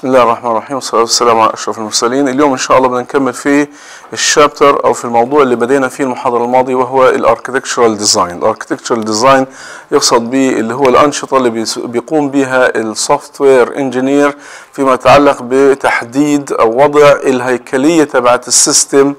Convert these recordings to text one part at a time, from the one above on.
بسم الله الرحمن الرحيم والصلاة والسلام على أشرف المرسلين. اليوم إن شاء الله بدنا نكمل في الشابتر أو في الموضوع اللي بدينا فيه المحاضرة الماضية، وهو الاركتكتشرال ديزاين. الاركتكتشرال ديزاين يقصد به اللي هو الأنشطة اللي بيقوم بها السوفت وير انجينير فيما يتعلق بتحديد أو وضع الهيكلية تبعت السيستم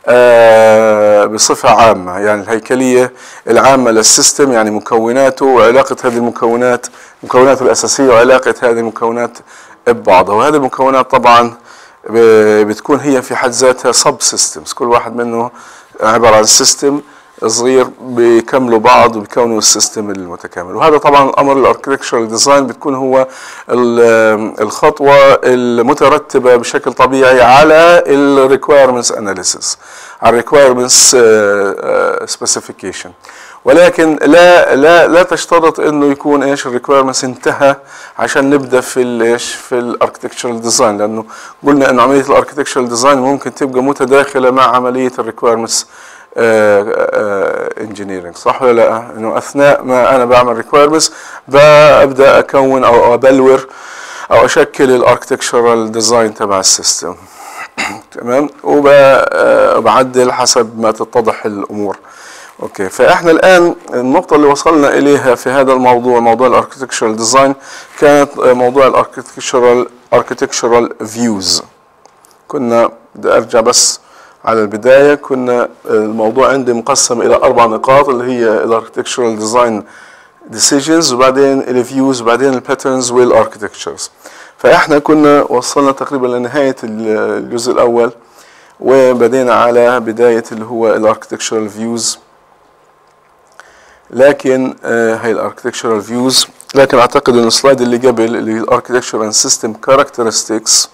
بصفة عامة، يعني الهيكلية العامة للسيستم، يعني مكوناته وعلاقة هذه المكونات، مكوناته الأساسية وعلاقة هذه المكونات ببعضها. وهذه المكونات طبعا بتكون هي في حد ذاتها سب سيستمز، كل واحد منه عبارة عن سيستم صغير بيكملوا بعض وبيكونوا السيستم المتكامل. وهذا طبعا الامر الاركتكتشرال ديزاين بتكون هو الخطوه المترتبه بشكل طبيعي على الريكويرمنتس اناليسيس، على الريكويرمنتس سبيسيفيكيشن، ولكن لا تشترط انه يكون الريكويرمنتس انتهى عشان نبدا في الاركتكتشرال ديزاين، لانه قلنا انه عمليه الاركتكتشرال ديزاين ممكن تبقى متداخله مع عمليه الريكويرمنتس انجينيرنج، صح ولا لا؟ انه اثناء ما انا بعمل ريكويرمنتس ببدا اكون او ابلور او اشكل الاركتكتشرال ديزاين تبع السيستم تمام، وبعدل حسب ما تتضح الامور. اوكي، فاحنا الان النقطه اللي وصلنا اليها في هذا الموضوع، موضوع الاركتكتشرال ديزاين، كانت موضوع الاركتكتشرال فيوز. كنا بدي ارجع بس على البداية، كنا الموضوع عندي مقسم إلى 4 نقاط اللي هي الاركتكتشرال ديزاين ديسيجنز، وبعدين الفيوز، وبعدين الباترنز والاركتكتشرز. فإحنا كنا وصلنا تقريبا لنهاية الجزء الأول، وبدينا على بداية اللي هو الاركتكتشرال فيوز. لكن هي الاركتكتشرال فيوز، لكن أعتقد إن السلايد اللي قبل اللي هي الاركتكتشر اند سيستم كاركترستكس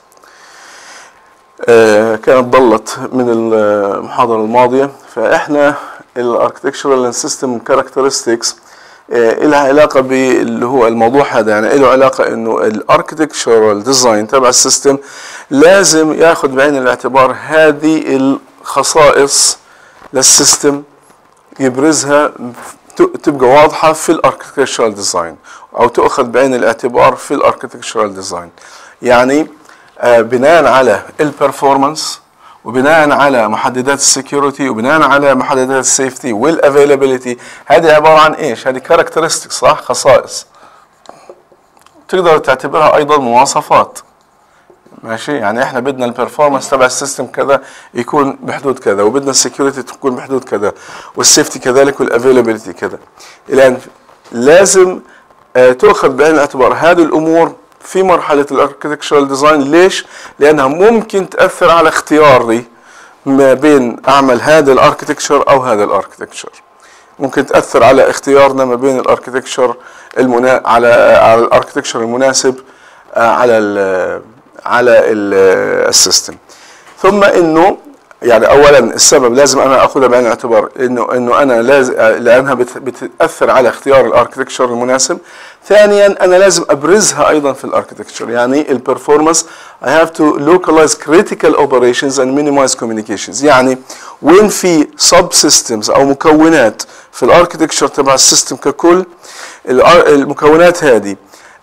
كانت ضلت من المحاضرة الماضية. فإحنا الاركتكتشرال سيستم كاركترستكس لها علاقة باللي هو الموضوع هذا، يعني له علاقة إنه الاركتكتشرال ديزاين تبع السيستم لازم ياخذ بعين الاعتبار هذه الخصائص للسيستم، يبرزها تبقى واضحة في الاركتكتشرال ديزاين، أو تأخذ بعين الاعتبار في الاركتكتشرال ديزاين. يعني بناء على البرفورمانس، وبناء على محددات السكيورتي، وبناء على محددات السيفتي والافيلابيلتي. هذه عباره عن ايش؟ هذه كاركترستكس، صح؟ خصائص تقدر تعتبرها ايضا مواصفات، ماشي؟ يعني احنا بدنا البرفورمانس تبع السيستم كذا يكون بحدود كذا، وبدنا السكيورتي تكون بحدود كذا، والسيفتي كذلك، والافيلابيلتي كذا. الان لازم تؤخذ بعين الاعتبار هذه الامور في مرحلة الاركتكتشرال ديزاين. ليش؟ لأنها ممكن تأثر على اختياري ما بين أعمل هذا الاركتكتشر أو هذا الاركتكتشر. ممكن تأثر على اختيارنا ما بين الاركتكتشر على الاركتكتشر المناسب على السيستم. ثم إنه يعني أولا السبب لازم أنا أخذها بعين الاعتبار إنه أنا لازم، لأنها بتأثر على اختيار الاركتكتشر المناسب. ثانيا أنا لازم أبرزها أيضا في الاركتكتشر، يعني البرفورمانس I have to localize critical operations and minimize communications. يعني وين في sub systems أو مكونات في الاركتكتشر تبع السيستم ككل، المكونات هذه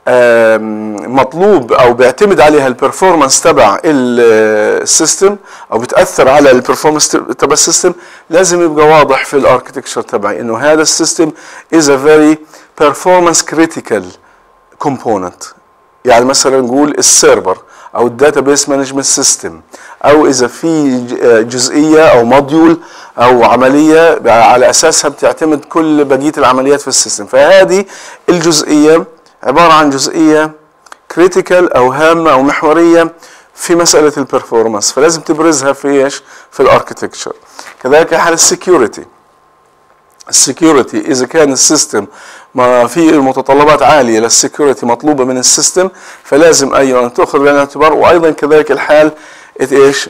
مطلوب او بيعتمد عليها البرفورمانس تبع السيستم، او بتاثر على البرفورمانس تبع السيستم، لازم يبقى واضح في الاركتكتشر تبعي انه هذا السيستم is a very performance critical component. يعني مثلا نقول السيرفر او الداتابيس مانجمنت سيستم، او اذا في جزئيه او موديول او عمليه على اساسها بتعتمد كل بقيه العمليات في السيستم، فهذه الجزئيه عبارة عن جزئية كريتيكال أو هامة أو محورية في مسألة البرفورمانس، فلازم تبرزها في إيش؟ في الاركتكتشر. كذلك حال السكيورتي. السكيورتي إذا كان السيستم ما في متطلبات عالية للسكيورتي مطلوبة من السيستم، فلازم أيضا تأخذ بعين الاعتبار. وأيضا كذلك الحال إيش؟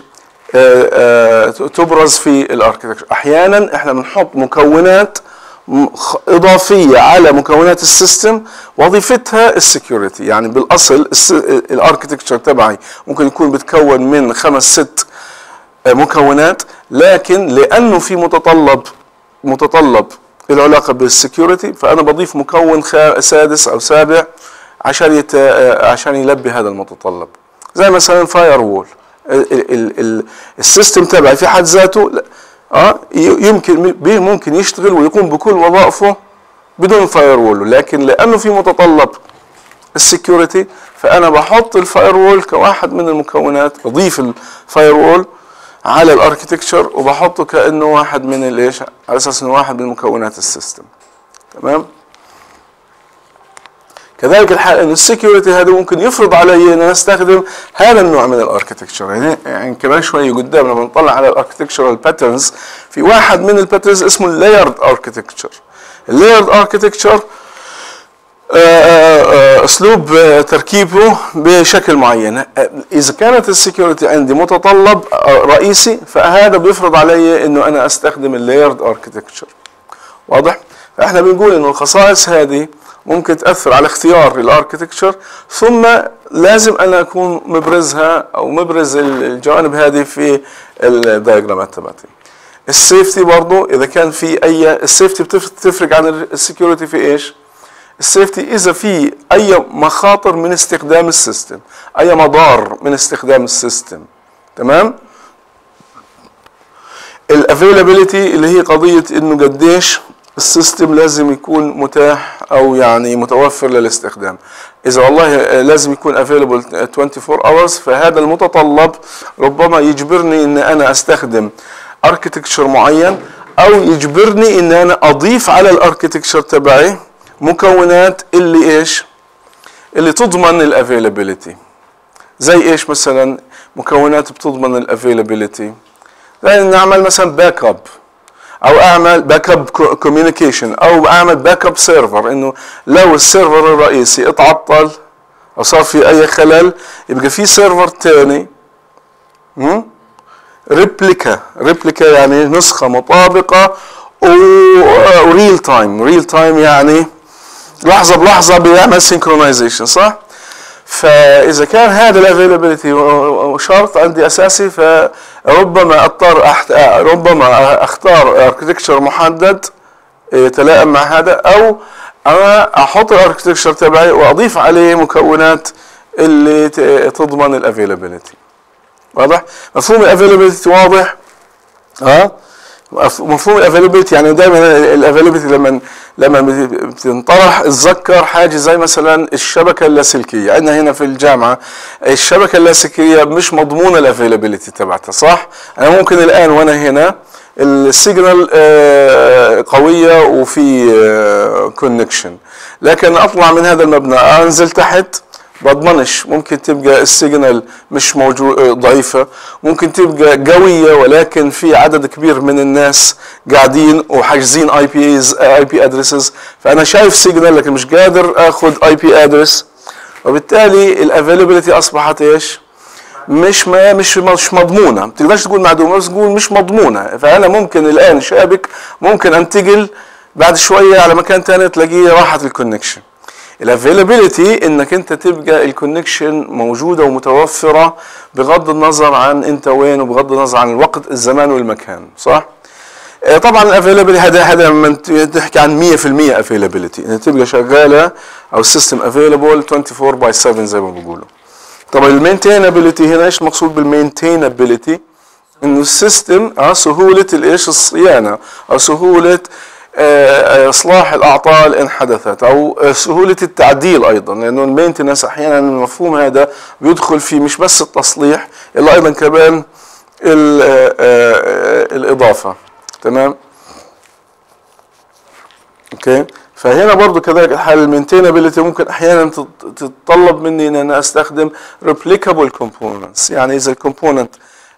تبرز في الاركتكتشر. أحيانا إحنا بنحط مكونات إضافية على مكونات السيستم وظيفتها السكيورتي. يعني بالأصل الاركتكتشر تبعي ممكن يكون بتكون من 5-6 مكونات، لكن لأنه في متطلب العلاقة بالسكيورتي، فأنا بضيف مكون سادس أو سابع عشان يلبي هذا المتطلب. زي مثلا فاير وول. السيستم تبعي في حد ذاته ممكن يشتغل ويقوم بكل وظائفه بدون فاير وول، لكن لانه في متطلب السكيورتي فانا بحط الفاير وول كواحد من المكونات، بضيف الفاير وول على الاركتكتشر وبحطه كانه واحد من الايش، على اساس انه واحد من مكونات السيستم. تمام. كذلك الحال انه السكيورتي هذا ممكن يفرض علي ان انا استخدم هذا النوع من الاركتكتشر. يعني كمان شويه قدام لما نطلع على الاركتكتشرال باترنز، في واحد من الباترنز اسمه اللايرد اركتكتشر. اللايرد اركتكتشر اسلوب تركيبه بشكل معين. اذا كانت السكيورتي عندي متطلب رئيسي فهذا بيفرض علي انه انا استخدم اللايرد اركتكتشر. واضح؟ فاحنا بنقول انه الخصائص هذه ممكن تاثر على اختيار الاركتكتشر، ثم لازم انا اكون مبرزها او مبرز الجوانب هذه في الدايجرامات تبعتي. السيفتي برضه اذا كان في السيفتي بتفرق عن السكيورتي في ايش؟ السيفتي اذا في اي مخاطر من استخدام السيستم، اي مضار من استخدام السيستم. تمام. الافيلابيلتي اللي هي قضيه انه قديش السيستم لازم يكون متاح او يعني متوفر للاستخدام. اذا والله لازم يكون available 24 hours فهذا المتطلب ربما يجبرني ان انا استخدم اركتكتشر معين، او يجبرني ان انا اضيف على الاركتكتشر تبعي مكونات اللي ايش؟ اللي تضمن الافيلابيلتي. زي ايش مثلا؟ مكونات بتضمن الافيلابيلتي زي نعمل مثلا باك اب، او اعمل باك اب كوميونيكيشن، او اعمل باك اب سيرفر، انه لو السيرفر الرئيسي اتعطل او صار في اي خلل يبقى في سيرفر ثاني ريبليكا يعني نسخه مطابقه وريل تايم يعني لحظه بلحظه بيعمل سينكرونايزيشن، صح؟ فاذا كان هذا الافيلابيلتي شرط عندي اساسي فربما اختار اركتكتشر محدد يتلائم مع هذا، او انا احط الاركتكتشر تبعي واضيف عليه مكونات اللي تضمن الافيلابيلتي. واضح؟ مفهوم الافيلابيلتي واضح؟ مفهوم الافيلابيلتي يعني دائما الافيلابيلتي لما بتنطرح اتذكر حاجه زي مثلا الشبكه اللاسلكيه. عندنا هنا في الجامعه الشبكه اللاسلكيه مش مضمونه الافيلابيلتي تبعتها، صح؟ انا ممكن الان وانا هنا السيجنال قويه وفي كونكشن، لكن اطلع من هذا المبنى انزل تحت بضمنش، ممكن تبقى السيجنال مش موجود ضعيفة، ممكن تبقى قوية ولكن في عدد كبير من الناس قاعدين وحاجزين اي بي ادريسز، فانا شايف سيجنال لكن مش قادر اخذ اي بي ادرس، وبالتالي الافيلابيلتي اصبحت ايش؟ مش مضمونة. ما تقدرش تقول معدومة بس تقول مش مضمونة. فانا ممكن الان شابك ممكن انتقل بعد شوية على مكان ثاني تلاقيه راحت الكونكشن. الافيلابيلتي انك انت تبقى الكونكشن موجوده ومتوفره بغض النظر عن انت وين وبغض النظر عن الوقت الزمان والمكان، صح؟ طبعا الافيلابيلتي هذا لما تحكي عن 100% افيلابيلتي ان تبقى شغاله او السيستم افيلابل 24/7 زي ما بيقولوا. طبعا المينتينابيلتي هنا ايش المقصود بالمينتينابيلتي؟ انه السيستم سهوله الايش؟ الصيانه او سهوله اصلاح الاعطال ان حدثت، او سهوله التعديل ايضا، لانه المينتنس احيانا المفهوم هذا بيدخل في مش بس التصليح الا ايضا كمان الاضافه. تمام؟ اوكي؟ فهنا برضو كذلك الحال المينتينابيلتي ممكن احيانا تتطلب مني ان انا استخدم ريبليكابل كومبوننتس، يعني اذا الكومبوننت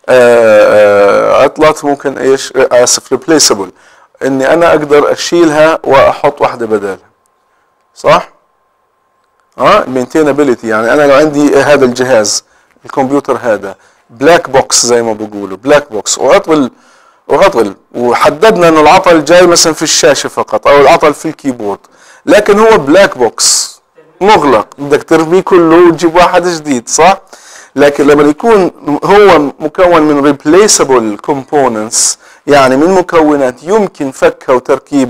عطلت ممكن ايش؟ ريبليسبل، اني انا اقدر اشيلها واحط واحده بدالها، صح؟ المينتينابيلتي يعني انا لو عندي هذا الجهاز الكمبيوتر هذا بلاك بوكس زي ما بيقولوا، بلاك بوكس وعطل وحددنا انه العطل جاي مثلا في الشاشه فقط او العطل في الكيبورد، لكن هو بلاك بوكس مغلق بدك ترميه كله وتجيب واحد جديد، صح؟ لكن لما يكون هو مكون من replaceable components يعني من مكونات يمكن فكها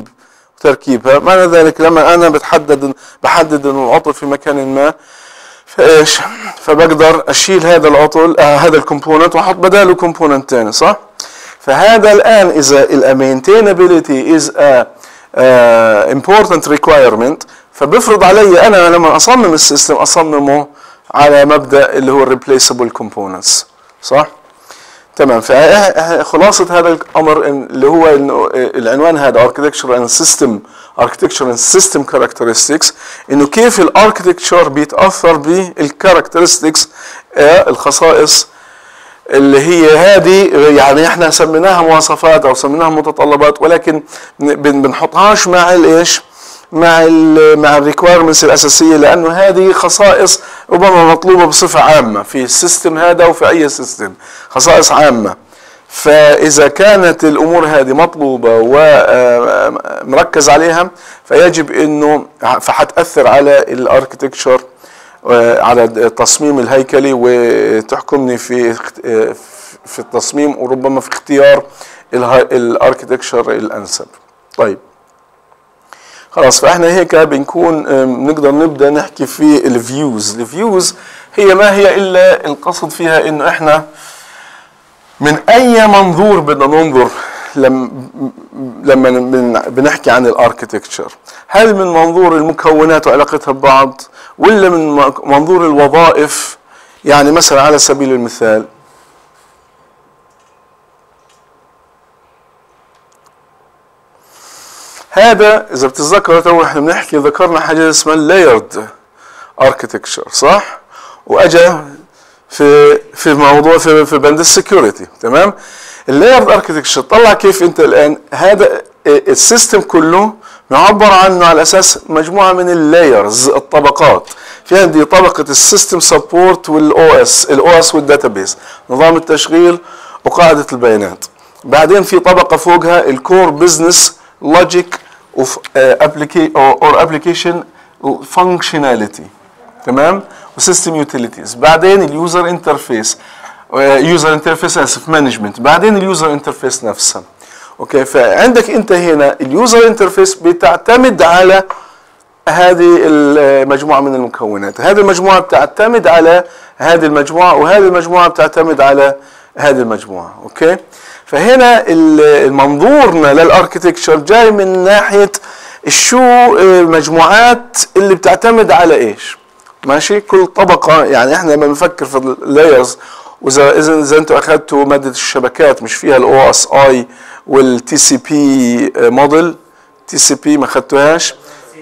وتركيبها، معنى ذلك لما انا بحدد انه العطل في مكان ما فايش؟ فبقدر اشيل هذا العطل هذا الكومبوننت واحط بداله كومبوننت ثاني، صح؟ فهذا الان اذا المينتينابيلتي از important requirement، فبفرض علي انا لما اصمم السيستم اصممه على مبدا اللي هو الريبليسبل كومبوننتس، صح؟ تمام. فخلاصه هذا الامر اللي هو انه العنوان هذا architecture and system characteristics، انه كيف الاركتكتشر بيتاثر بالكاركترستكس الخصائص اللي هي هذه، يعني احنا سميناها مواصفات او سميناها متطلبات، ولكن بنحطهاش مع الايش؟ مع الريكويرمنتس الاساسيه، لانه هذه خصائص ربما مطلوبه بصفه عامه في السيستم هذا وفي اي سيستم، خصائص عامه. فاذا كانت الامور هذه مطلوبه ومركز عليها فيجب انه فحتاثر على الاركتكتشر، على التصميم الهيكلي، وتحكمني في التصميم وربما في اختيار الاركتكتشر الانسب. طيب خلاص، فاحنا هيك بنكون نقدر نبدا نحكي في الفيوز. الفيوز هي ما هي الا القصد فيها انه احنا من اي منظور بدنا ننظر لما بنحكي عن الاركتكتشر، هل من منظور المكونات وعلاقتها ببعض، ولا من منظور الوظائف؟ يعني مثلا على سبيل المثال هذا اذا بتتذكروا تو احنا بنحكي ذكرنا حاجه اسمها اللايرد اركتكتشر، صح؟ واجا في موضوع في بند السكيورتي، تمام؟ اللايرد اركتكتشر طلع كيف انت الان هذا السيستم كله معبر عنه على اساس مجموعه من اللايرز، الطبقات. في عندي طبقه السيستم سبورت والاو اس والداتابيز، نظام التشغيل وقاعده البيانات. بعدين في طبقه فوقها الكور بزنس لوجيك اوف ابلكيشن فانكشناليتي، تمام؟ وسيستم يوتيليتيز. بعدين اليوزر انترفيس مانجمنت. بعدين اليوزر انترفيس نفسها. اوكي، فعندك انت هنا اليوزر انترفيس بتعتمد على هذه المجموعه من المكونات، هذه المجموعه بتعتمد على هذه المجموعه، وهذه المجموعه بتعتمد على هذه المجموعه. اوكي، فهنا منظورنا للاركتكتشر جاي من ناحيه شو المجموعات اللي بتعتمد على ايش، ماشي؟ كل طبقه، يعني احنا لما بنفكر في اللايرز، واذا انتم اخذتوا ماده الشبكات مش فيها الاو اس اي والتي سي بي موديل، تي سي بي ما اخذتوهاش؟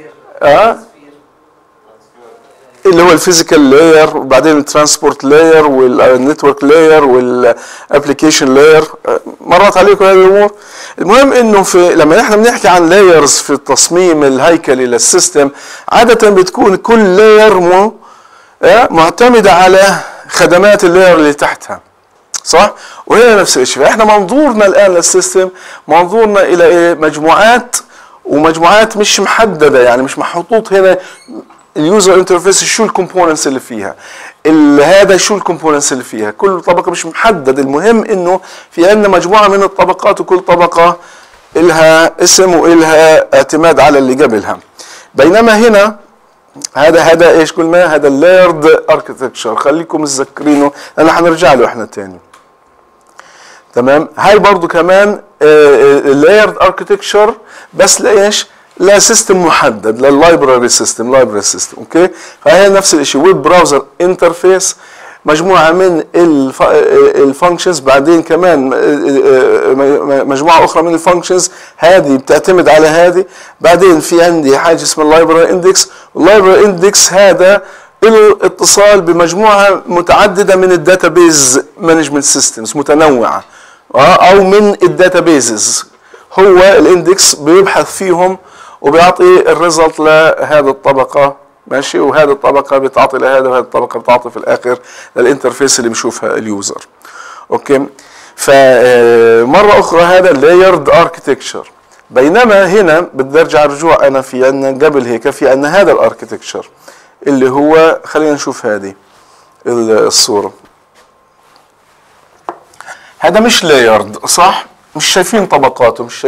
اللي هو الفيزيكال لاير، وبعدين الترانسبورت لاير والنتورك لاير والابلكيشن لاير، مرت عليكم هذه الامور. المهم انه لما احنا بنحكي عن لايرز في التصميم الهيكلي للسيستم، عاده بتكون كل لاير معتمده على خدمات اللاير اللي تحتها، صح؟ وهنا نفس الشيء. فاحنا منظورنا الان للسيستم منظورنا الى مجموعات، ومجموعات مش محدده، يعني مش محطوط هنا اليوزر انترفيس شو الكومبوننتس اللي فيها، هذا شو الكومبوننتس اللي فيها، كل طبقه مش محدد. المهم انه في عندنا مجموعه من الطبقات، وكل طبقه لها اسم والها اعتماد على اللي قبلها. بينما هنا هذا ايش قلنا؟ هذا اللايرد اركتكتشر، خليكم متذكرينه لان حنرجع له احنا تاني. تمام؟ هاي برضو كمان اللايرد اركتكتشر، بس لايش؟ لا سيستم محدد، لللايبراري سيستم، اوكي؟ فهي نفس الشيء، ويب براوزر انترفيس، مجموعه من الفانكشنز، بعدين كمان مجموعه اخرى من الفانكشنز، هذه بتعتمد على هذه. بعدين في عندي حاجه اسمها اللايبراري اندكس، واللايبراري اندكس هذا له اتصال بمجموعه متعدده من الداتابيز مانجمنت سيستمز متنوعه، او من الداتابيزز. هو الاندكس بيبحث فيهم وبيعطي الريزلت لهذه الطبقه، ماشي؟ وهذه الطبقه بتعطي لهذا، وهذه الطبقه بتعطي في الاخر للانترفيس اللي بيشوفها اليوزر. اوكي، فمره اخرى هذا اللايرد اركتكتشر. بينما هنا بدي ارجع رجوع، انا في عندنا قبل هيك في عندنا هذا الاركتكتشر اللي هو، خلينا نشوف هذه الصوره. هذا مش لايرد، صح؟ مش شايفين طبقاته، مش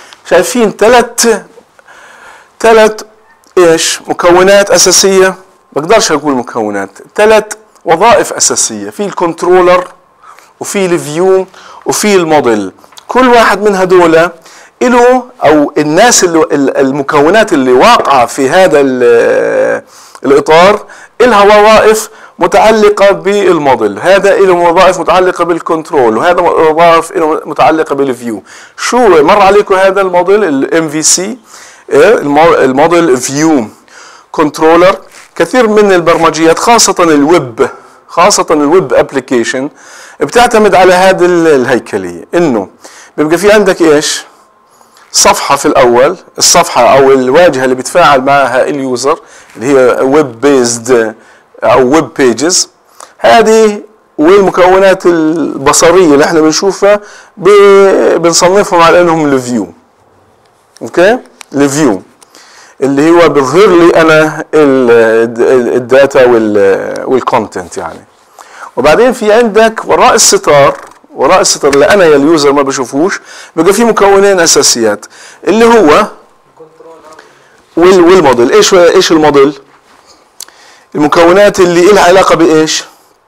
شايفين ثلاث ايش؟ مكونات اساسيه، بقدرش اقول مكونات. 3 وظائف اساسيه، في الكنترولر وفي الفيو وفي الموديل. كل واحد من هذول له، او الناس المكونات اللي واقعه في هذا الاطار لها وظائف متعلقه بالموديل، هذا له وظائف متعلقه بالكنترول، وهذا وظائف متعلقه بالفيو. شو مر عليكم هذا الموديل الام في سي، الموديل فيو كنترولر؟ كثير من البرمجيات خاصه الويب ابلكيشن بتعتمد على هذه الهيكليه، انه بيبقى في عندك ايش؟ صفحه في الاول، الصفحه او الواجهه اللي بيتفاعل معها اليوزر اللي هي ويب بيزد او ويب بيجز. هذه والمكونات البصريه اللي احنا بنشوفها بنصنفهم على انهم الفيو. اوكي، الفيو اللي هو بيظهر لي انا الداتا والكونتنت يعني. وبعدين في عندك وراء الستار اللي انا يا اليوزر ما بشوفوش، بقى في مكونين اساسيات اللي هو والموديل. ايش الموديل؟ المكونات اللي لها علاقه بايش؟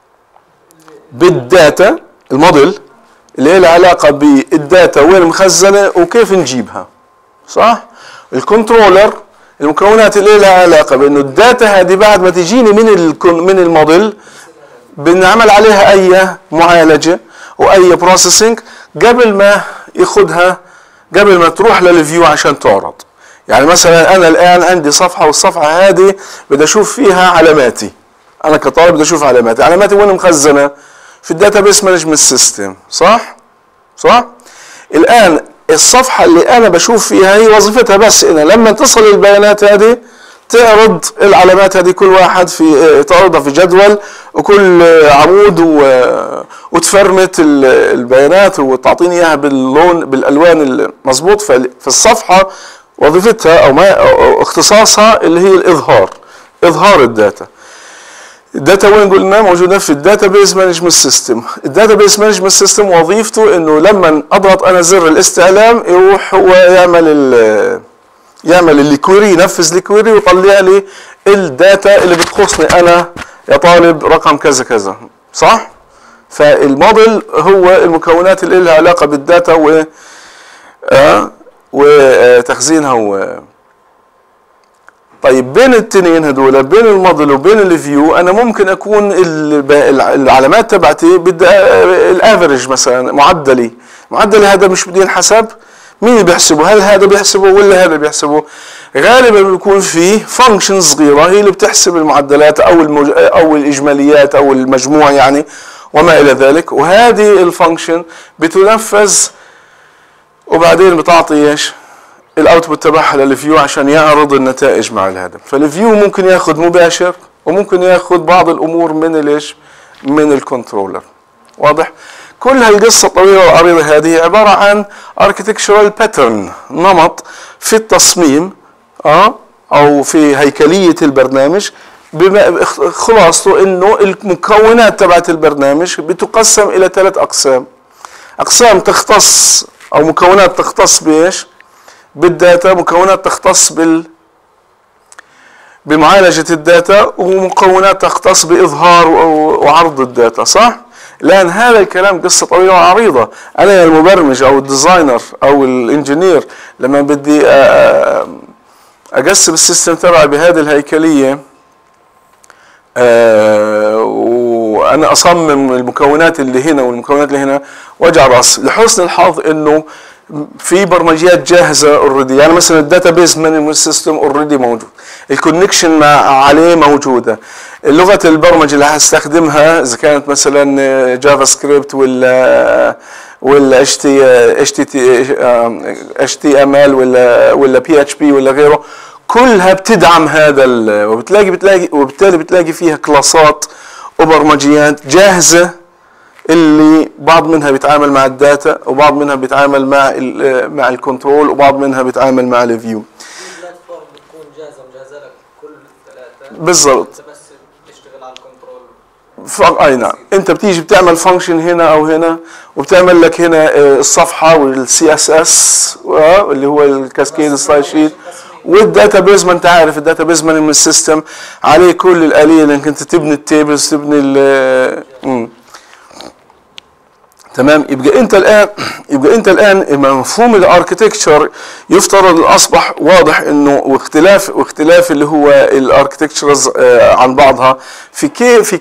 بالداتا. الموديل اللي لها علاقه بالداتا وين مخزنه وكيف نجيبها، صح؟ الكنترولر المكونات اللي لها علاقه بانه الداتا هذه بعد ما تجيني من الموديل بنعمل عليها اي معالجه واي بروسيسنج قبل ما ياخذها، قبل ما تروح للفيو عشان تعرض. يعني مثلا انا الان عندي صفحه، والصفحه هذه بدي اشوف فيها علاماتي، انا كطالب بدي اشوف علاماتي وين مخزنه؟ في الداتابيس مانجمنت سيستم، صح؟ الان الصفحه اللي انا بشوف فيها هي وظيفتها بس انها لما تصل البيانات هذه تعرض العلامات هذه، كل واحد في تعرضها في جدول، وكل عمود وتفرمت البيانات وتعطيني اياها باللون بالالوان المضبوط. فالصفحه وظيفتها او ما اختصاصها اللي هي اظهار الداتا. الداتا وين قلنا؟ موجوده في الداتابيس مانجمنت سيستم. الداتابيس مانجمنت سيستم وظيفته انه لما اضغط انا زر الاستعلام يروح هو يعمل الكويري، ينفذ الكويري ويطلع لي الداتا اللي بتخصني انا يا طالب رقم كذا كذا، صح؟ فالموديل هو المكونات اللي لها علاقه بالداتا وتخزينها طيب بين الاثنين هذول، بين الموديل وبين الفيو، انا ممكن اكون العلامات تبعتي بدي الافريج مثلا، معدلي هذا مش بدي ينحسب. مين اللي بيحسبه؟ هل هذا بيحسبه ولا هذا بيحسبه؟ غالبا بيكون في فانكشن صغيره هي اللي بتحسب المعدلات او الاجماليات او المجموع يعني وما الى ذلك، وهذه الفانكشن بتنفذ وبعدين بتعطي ايش؟ الاوتبوت تبعها للفيو عشان يعرض النتائج مع الهدف. فالفيو ممكن ياخذ مباشر وممكن ياخذ بعض الامور من الكنترولر. واضح؟ كل هالقصه الطويله والعريضه هذه عباره عن architectural pattern، نمط في التصميم او في هيكليه البرنامج. خلاصته انه المكونات تبعت البرنامج بتقسم الى 3 اقسام تختص او مكونات تختص بايش؟ بالداتا، مكونات تختص بمعالجه الداتا، ومكونات تختص باظهار وعرض الداتا، صح؟ لان هذا الكلام قصه طويله وعريضه. انا المبرمج او الديزاينر او الانجينير لما بدي اقسم السيستم تبعي بهذه الهيكليه، وانا اصمم المكونات اللي هنا والمكونات اللي هنا، وجع راس. لحسن الحظ انه في برمجيات جاهزه اوريدي، يعني مثلا الداتابيز مانجمنت سيستم اوريدي موجود، الكونكشن عليه موجوده، لغه البرمجه اللي هستخدمها اذا كانت مثلا جافا سكريبت ولا HTML ولا PHP ولا غيره، كلها بتدعم هذا وبالتالي بتلاقي فيها كلاسات وبرمجيات جاهزه، اللي بعض منها بيتعامل مع الداتا، وبعض منها بيتعامل مع الكنترول، وبعض منها بيتعامل مع الفيو. البلاتفورم بتكون مجهزه لك كل الثلاثه بالضبط، انت بس بتشتغل على الكنترول. اي نعم، انت بتيجي بتعمل فانكشن هنا او هنا، وبتعمل لك هنا الصفحه والCSS اللي هو الكاسكيد ستايل شيت، والداتابيز ما انت عارف الداتابيز من السيستم عليه كل الآلية انك انت تبني التيبلز تبني تمام. يبقى انت الان مفهوم الاركتكتشر يفترض اصبح واضح انه واختلاف اللي هو الاركتكتشرز عن بعضها في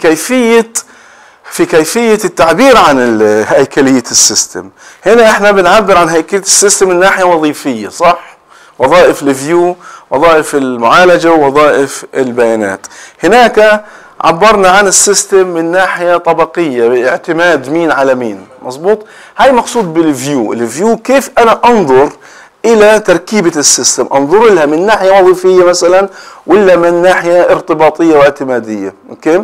كيفيه التعبير عن هيكليه السيستم. هنا احنا بنعبر عن هيكليه السيستم من ناحيه وظيفيه، صح؟ وظائف الفيو، وظائف المعالجه، ووظائف البيانات. هناك عبرنا عن السيستم من ناحيه طبقيه باعتماد مين على مين، مظبوط؟ هاي مقصود بالفيو. الفيو كيف انا انظر الى تركيبه السيستم، انظر لها من ناحيه وظيفيه مثلا ولا من ناحيه ارتباطيه واعتماديه. اوكي؟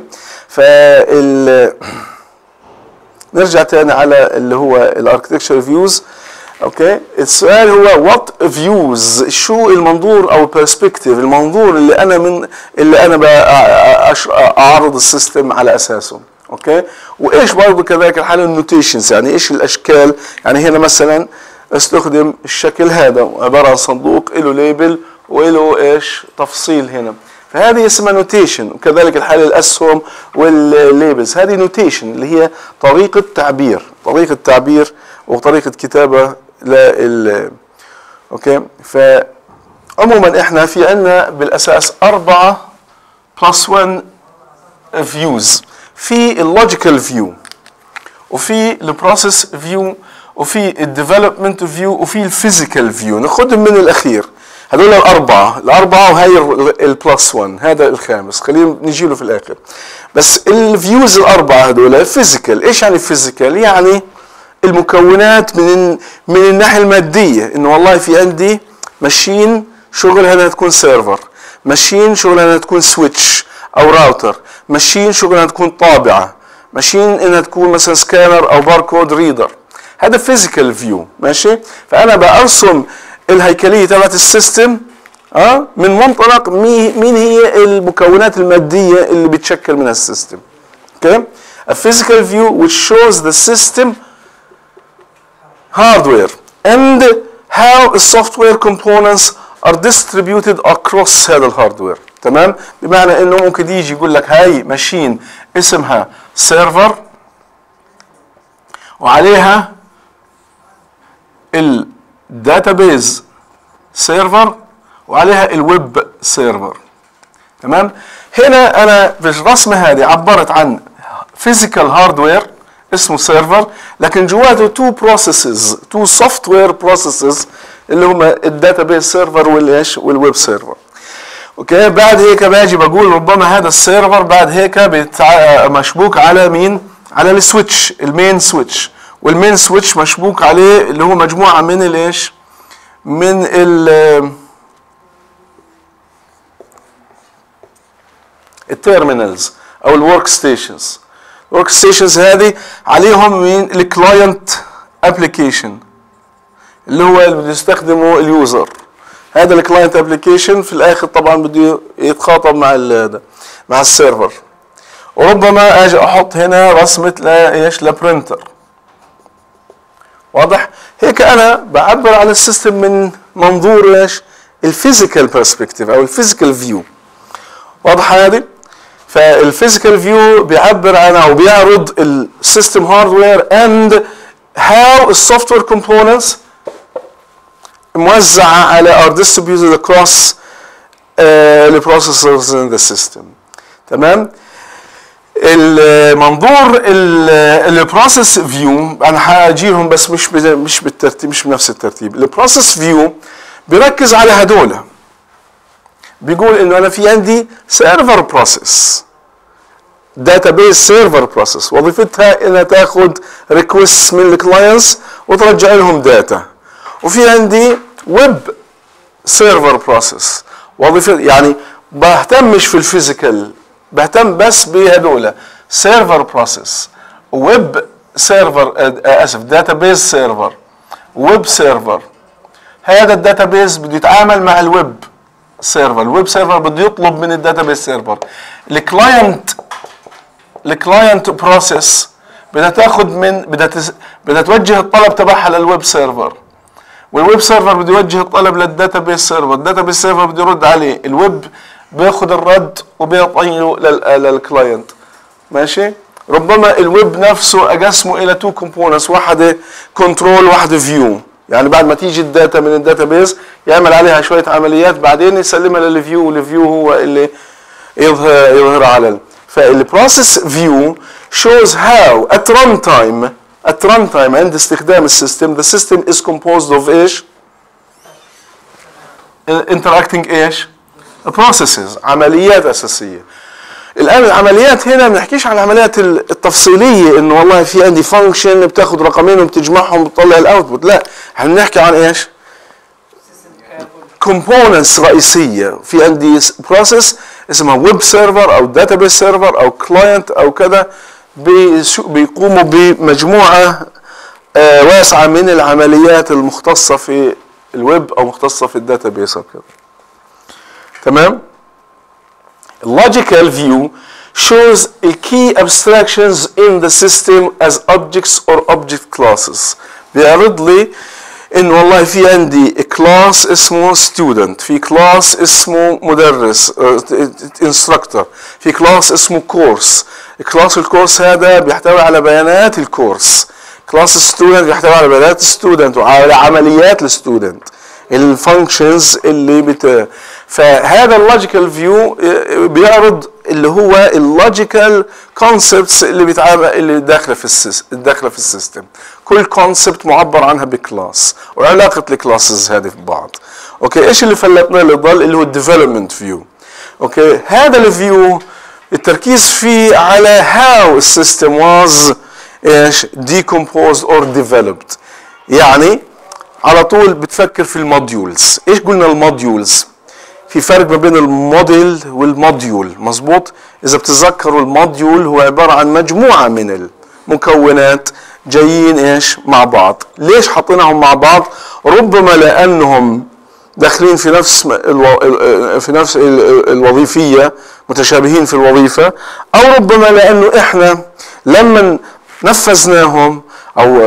نرجع تاني على اللي هو الاركتكتشر فيوز. اوكي، السؤال هو وات فيوز، شو المنظور او برسبكتيف، المنظور اللي انا اعرض السيستم على اساسه. اوكي، وايش برضه كذلك الحال النوتيشنز، يعني ايش الاشكال. يعني هنا مثلا استخدم الشكل هذا عباره عن صندوق له ليبل وله ايش تفصيل هنا، فهذه اسمها نوتيشن. وكذلك الحال الاسهم والليبلز، هذه نوتيشن اللي هي طريقه تعبير وطريقه كتابه اوكي. فعموما احنا في عندنا بالاساس 4 + 1 فيوز، في اللوجيكال فيو، وفي البروسيس فيو، وفي الديفلوبمنت فيو، وفي الفيزيكال فيو. ناخذهم من الاخير، هذول الاربعه وهي +1، هذا الخامس خلينا نجي له في الاخر. بس الفيوز الاربعه هذول فيزيكال. ايش يعني فيزيكال؟ يعني المكونات من الناحيه الماديه، انه والله في عندي ماشين شغلها انها تكون سيرفر، ماشين شغلها انها تكون سويتش او راوتر، ماشين شغلها انها تكون طابعه، ماشين انها تكون مثلا سكانر او باركود ريدر. هذا فيزيكال فيو، ماشي؟ فانا برسم الهيكليه تبعت السيستم من منطلق مين هي المكونات الماديه اللي بتشكل منها السيستم. اوكي؟ A physical view which shows the system hardware and how software components are distributed across هذا الهاردوير. تمام؟ بمعنى انه ممكن يجي يقول لك هاي ماشين اسمها سيرفر وعليها الداتابيز سيرفر وعليها الويب سيرفر. تمام؟ هنا انا في الرسمه هذه عبرت عن فيزيكال هاردوير اسمه سيرفر، لكن جواته 2 سوفت وير بروسيسز اللي هم الداتابيز سيرفر والويب سيرفر. اوكي، بعد هيك باجي بقول ربما هذا السيرفر بعد هيك مشبوك على مين؟ على السويتش، المين سويتش، والمين سويتش مشبوك عليه اللي هو مجموعه من الايش؟ من التيرمينالز او الورك ستيشنز. الورك ستيشنز هذه عليهم مين؟ الكلاينت ابلكيشن اللي هو اللي بده يستخدمه اليوزر. هذا الكلاينت ابلكيشن في الاخر طبعا بده يتخاطب مع السيرفر. وربما اجي احط هنا رسمه ايش؟ لبرنتر. واضح؟ هيك انا بعبر عن السيستم من منظور ايش؟ الفيزيكال برسبكتيف او الفيزيكال فيو. واضح هذه؟ فالفيزيكال فيو بيعبر عن او بيعرض السيستم هاردوير اند هاو السوفت وير كومبوننتس موزعه على or distributed across the processors in the system. تمام؟ المنظور البروسيس فيو انا هاجيهم بس مش بالترتيب، مش بنفس الترتيب. البروسيس فيو بيركز على هدول، بيقول انه انا في عندي سيرفر بروسيس، داتابيز سيرفر بروسيس، وظيفتها انها تاخذ ريكوست من الكلاينتس وترجع لهم داتا. وفي عندي ويب سيرفر بروسيس، وظيفه يعني بهتمش في الفيزيكال، بهتم بس بهدول سيرفر بروسيس، ويب سيرفر داتابيز سيرفر، ويب سيرفر. هذا الداتابيز بده يتعامل مع الويب سيرفر، الويب سيرفر بده يطلب من الداتابيز سيرفر. الكلاينت بروسيس بدها تاخذ بدها توجه الطلب تبعها للويب سيرفر، والويب سيرفر بده يوجه الطلب للداتابيس سيرفر، الداتابيس سيرفر بده يرد عليه، الويب بياخد الرد وبيعطيه للكلاينت. ماشي؟ ربما الويب نفسه اقسمه الى تو كومبوننتس، واحده كنترول واحده فيو، يعني بعد ما تيجي الداتا من الداتابيس يعمل عليها شويه عمليات بعدين يسلمها للفيو، والفيو هو اللي يظهر على فالبروسيس فيو shows how at runtime عند استخدام السيستم the system is composed of ايش؟ interacting ايش؟ processes، عمليات اساسيه. الان العمليات هنا ما بنحكيش عن العمليات التفصيليه انه والله في عندي فانكشن بتاخذ رقمين وبتجمعهم وبتطلع الاوتبوت، لا احنا بنحكي عن ايش؟ كومبوننتس رئيسيه. في عندي بروسيس اسمها ويب سيرفر او داتابيس سيرفر او كلاينت او كذا، بيقوموا بمجموعه واسعه من العمليات المختصه في الويب او مختصه في الداتابيس او كذا. تمام؟ Logical view shows the key abstractions in the system as objects or object classes. بيعرض لي انه والله في عندي كلاس اسمه student، في كلاس اسمه مدرس instructor، في كلاس اسمه course. كلاس الكورس هذا بيحتوي على بيانات الكورس، كلاس student بيحتوي على بيانات student وعلى عمليات الستودنت، الفانكشنز اللي فهذا اللوجيكال فيو بيعرض اللي هو اللوجيكال كونسبتس اللي بيتعامل اللي داخله في السيستم. كل كونسبت معبر عنها بكلاس وعلاقه الكلاسز هذه ببعض. اوكي، ايش اللي فلتنا اللي ضل اللي هو الديفلوبمنت فيو. اوكي، هذا الفيو التركيز فيه على هاو السيستم واز ايش decomposed or developed. يعني على طول بتفكر في الموديولز. ايش قلنا الموديولز؟ في فرق ما بين الموديل والموديول، مظبوط؟ اذا بتتذكروا الموديول هو عباره عن مجموعه من المكونات جايين ايش مع بعض. ليش حطيناهم مع بعض؟ ربما لانهم داخلين في نفس الوظيفيه، متشابهين في الوظيفه، او ربما لانه احنا لما نفذناهم او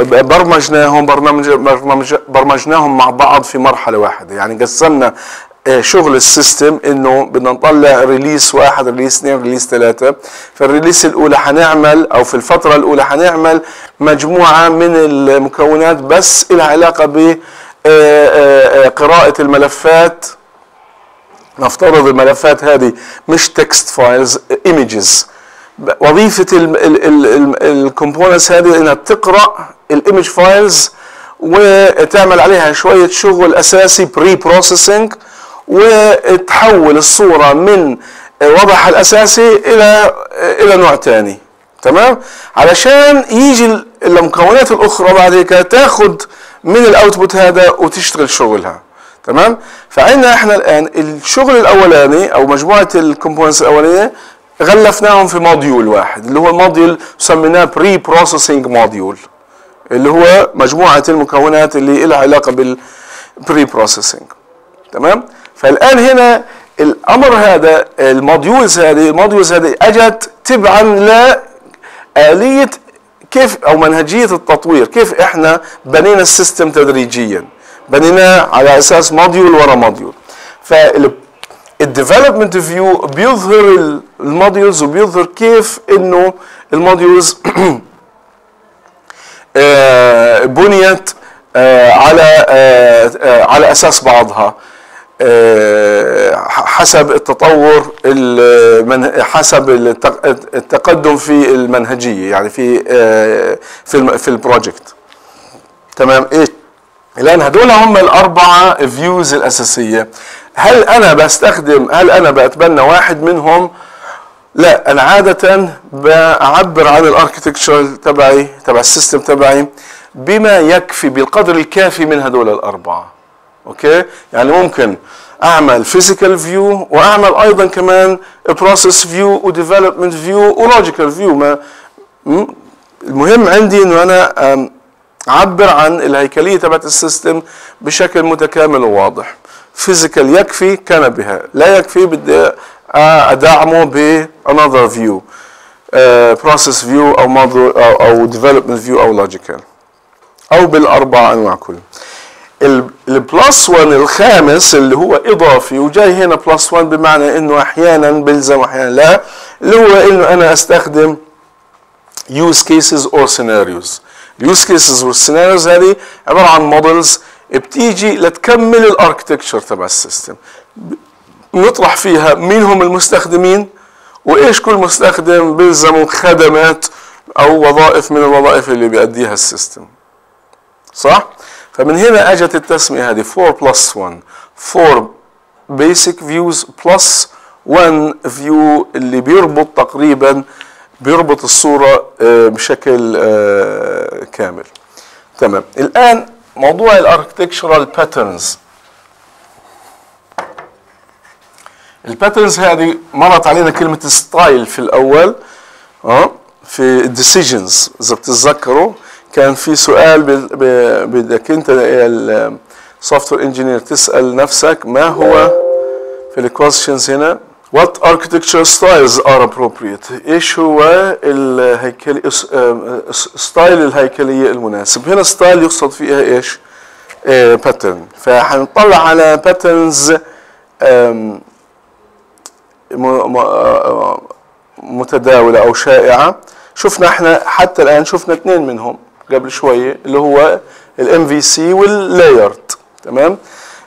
برمجناهم مع بعض في مرحله واحده. يعني قسمنا شغل السيستم انه بدنا نطلع ريليس 1 ريليس 2 ريليس 3. فالريليس الاولى حنعمل او في الفتره الاولى حنعمل مجموعه من المكونات بس لها علاقه بقراءه الملفات. نفترض الملفات هذه مش تكست فايلز، ايميجز. وظيفه الكومبوننتس هذه انها تقرا الايمج فايلز وتعمل عليها شويه شغل اساسي بري بروسيسنج، وتحول الصوره من وضعها الاساسي الى نوع ثاني. تمام؟ علشان يجي المكونات الاخرى بعد هيك تاخذ من الاوتبوت هذا وتشتغل شغلها. تمام؟ فعندنا احنا الان الشغل الاولاني او مجموعه الكومبوننتس الاولانيه غلفناهم في موديول واحد، اللي هو الموديول سميناه بري بروسيسنج موديول، اللي هو مجموعه المكونات اللي لها علاقه بالبري بروسيسنج. تمام؟ فالان هنا الامر هذا الموديولز هذه اجت تبعا لآلية كيف او منهجيه التطوير، كيف احنا بنينا السيستم تدريجيا، بنيناه على اساس موديول ورا موديول. فالديفلوبمنت فيو بيظهر الموديولز وبيظهر كيف انه الموديولز بنيت على اساس بعضها حسب التطور، حسب التقدم في المنهجيه، يعني في البروجكت. تمام؟ ايش الان هدول هم الاربعه فيوز الاساسيه. هل انا بتبنى واحد منهم؟ لا، انا عاده بعبر عن الاركتكتشر تبع السيستم تبعي بما يكفي، بالقدر الكافي من هدول الاربعه. اوكي؟ يعني ممكن اعمل فيزيكال فيو واعمل ايضا كمان بروسيس فيو وديفلوبمنت فيو ولوجيكال فيو. المهم عندي انه انا اعبر عن الهيكليه تبعت السيستم بشكل متكامل وواضح. فيزيكال يكفي كان بها، لا يكفي بدي ادعمه ب another view، process view او development view او logical، او بالاربع انواع كلهم. البلس 1 الخامس اللي هو اضافي وجاي هنا بلس 1 بمعنى انه احيانا بلزم واحيانا لا، اللي هو انه انا استخدم use cases or scenarios. use cases والسيناريوز هذه عباره عن مودلز بتيجي لتكمل الاركتكتشر تبع السيستم، نطرح فيها مين هم المستخدمين وايش كل مستخدم بيلزموا خدمات او وظائف من الوظائف اللي بيأديها السيستم. صح؟ فمن هنا اجت التسميه هذه 4+1 4 basic views plus 1 view اللي بيربط تقريبا بيربط الصوره بشكل كامل. تمام. الان موضوع الاركتكتشرال باترنز. الباترنز هذه مرت علينا كلمه ستايل في الاول في الديسيجنز اذا بتتذكروا كان في سؤال بدك انت السوفت وير انجينير تسال نفسك ما هو في الكويستشنز هنا what architecture styles are appropriate، ايش هو الهيكلي ستايل الهيكليه المناسب. هنا ستايل يقصد فيها ايش؟ باترن. فحنطلع على باترنز متداوله او شائعه. شفنا احنا حتى الان شفنا اثنين منهم قبل شويه اللي هو الام في سي واللايرد. تمام.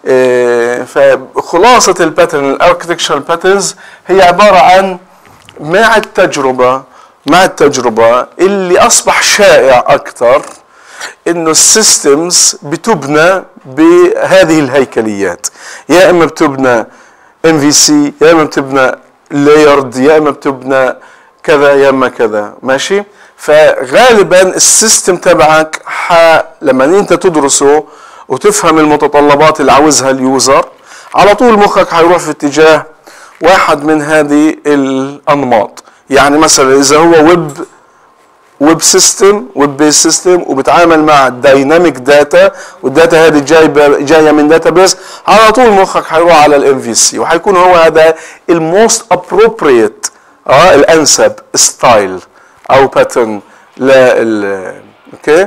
فخلاصه الباترن الاركتكتشرال باترنز هي عباره عن مع التجربه اللي اصبح شائع اكثر انه السيستمز بتبنى بهذه الهيكليات، يا اما بتبنى ام في سي يا اما بتبنى لايرد يا اما بتبنى كذا يا اما كذا. ماشي. فغالبا السيستم تبعك لما انت تدرسه وتفهم المتطلبات اللي عاوزها اليوزر على طول مخك حيروح في اتجاه واحد من هذه الانماط. يعني مثلا اذا هو ويب سيستم ويب بيس سيستم وبتعامل مع دايناميك داتا والداتا هذه جايه من داتا بيس، على طول مخك حيروح على الام في سي وحيكون هو هذا الموست ابروبريت الانسب ستايل او باترن اوكي.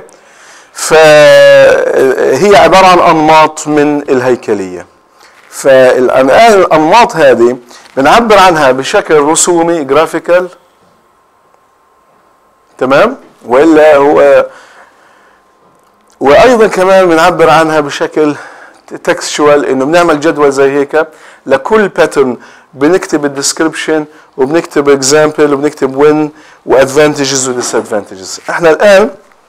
فهي عباره عن انماط من الهيكليه. فالان الانماط هذه بنعبر عنها بشكل رسومي جرافيكال. تمام. وايضا كمان بنعبر عنها بشكل تكستشوال، انه بنعمل جدول زي هيك لكل باترن بنكتب الديسكربشن وبنكتب اكزامبل وبنكتب وين وادفانتجز وديسادفانتجز. احنا الان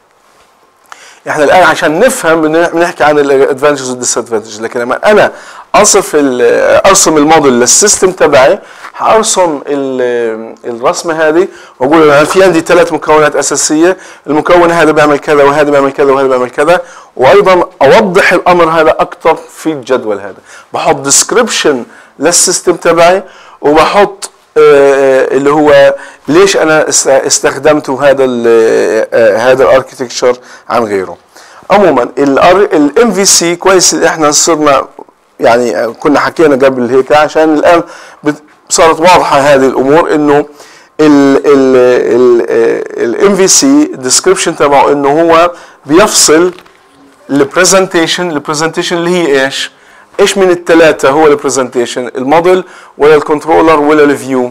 عشان نفهم بنحكي عن الادفانتجز والديسادفانتجز، لكن لما انا ارسم الموديل للسيستم تبعي هارسم الرسمه هذه واقول انا في عندي 3 مكونات اساسيه، المكون هذا بيعمل كذا وهذا بيعمل كذا وهذا بيعمل كذا، وايضا اوضح الامر هذا اكثر في الجدول هذا. بحط ديسكربشن للسيستم تبعي وبحط اللي هو ليش انا استخدمت هذا الاركتكتشر عن غيره. عموما الام في سي كويس اللي احنا صرنا يعني كنا حكينا قبل هيك عشان الان صارت واضحه هذه الامور، انه الام في سي الديسكربشن تبعه انه هو بيفصل البرزنتيشن اللي هي ايش من الثلاثه هو البرزنتيشن؟ الموديل ولا الكنترولر ولا الفيو؟